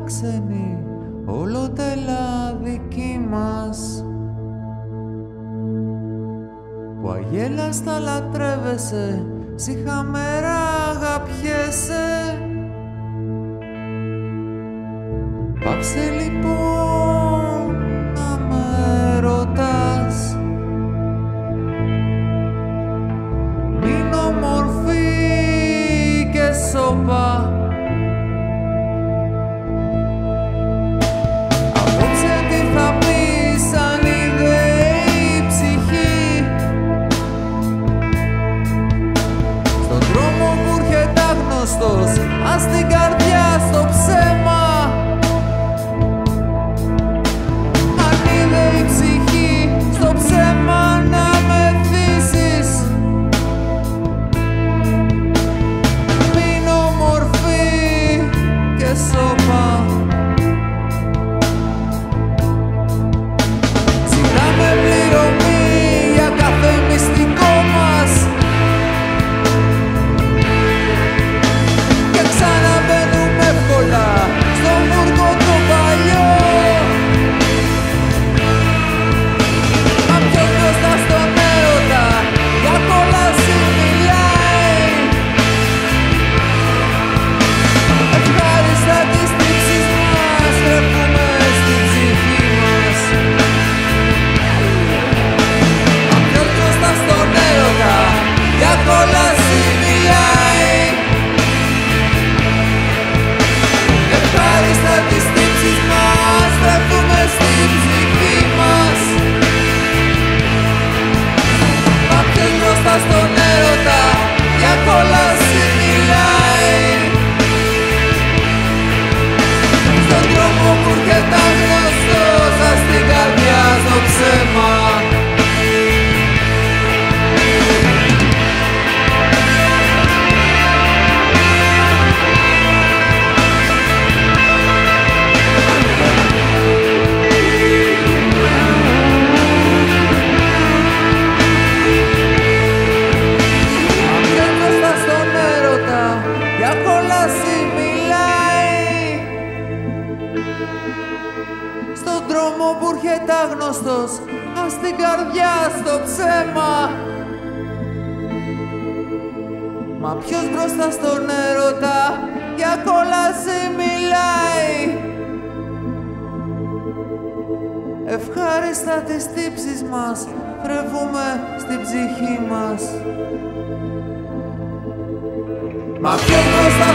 ξένοι, όλο τελά δική μας. Που αγέλαστα λατρεύεσαι, ψυχαμέρα αγαπιέσαι. Πάψε λοιπόν να με ρωτάς, μην ομορφή και σώπα. Απόψε τι θα πεις αν είδε η ψυχή, στον δρόμο που έρχεται άγνωστος, ας την καρδιά στο ψέμα. Στον έρωτα για κόλαση μιλάει, στον δρόμο που έρχεται άγνωστος, ας την καρδιά στο ψέμα. Στον δρόμο που έρχεται άγνωστος, ας την καρδιά στο ψέμα. Μα ποιος μπροστά στον έρωτα για κόλαση μιλάει, ευχάριστα τις τύψεις μας θρεβούμε στην ψυχή μας. Μα ποιος μπροστά